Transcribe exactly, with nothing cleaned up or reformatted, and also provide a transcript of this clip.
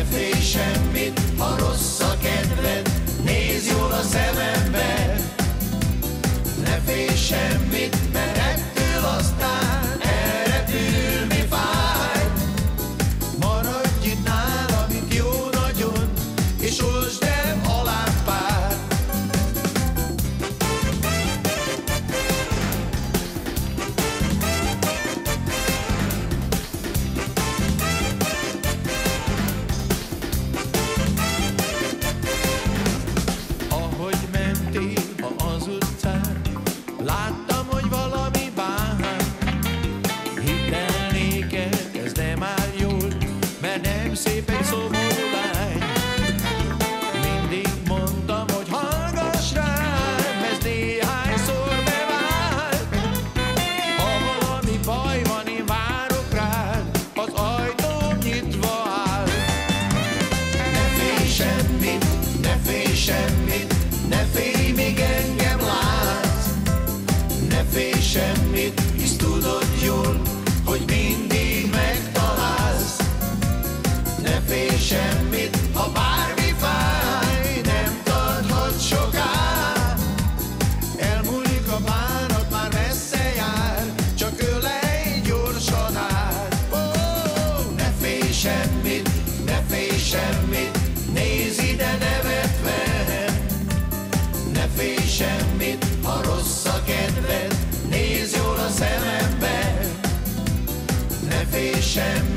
Ne félj semmit, ha rossz a kedved, nézz jól a szemembe. Ne félj semmit, mert ettől aztán elrepülni fáj. Maradj itt nálam, itt jó nagyon, és olsd el a lámpát. Ahogy mentél az utcán, láttam, hogy valami bán. Hidd el néked, ez nem áll jól, mert nem szép egy szomorú lány. Mindig mondtam, hogy hallgass rám, ez néhányszor bevált. Ha valami baj van, én várok rád, az ajtóm nyitva áll. Ne félj semmit, ne félj semmit, ne félj, még engem látsz. Ne félj semmit, hisz tudod jól, hogy mindig megtalálsz. Ne félj semmit, ha bármi fáj, nem tarthat soká. Elmúlik a bánat, már messze jár, csak ölej gyorsan át. Oh, ne félj semmit, ne félj semmit, nézz ide nevetve. Ne félj semmit, ha rossz a kedved, nézz jól a szemembe. Ne félj semmit,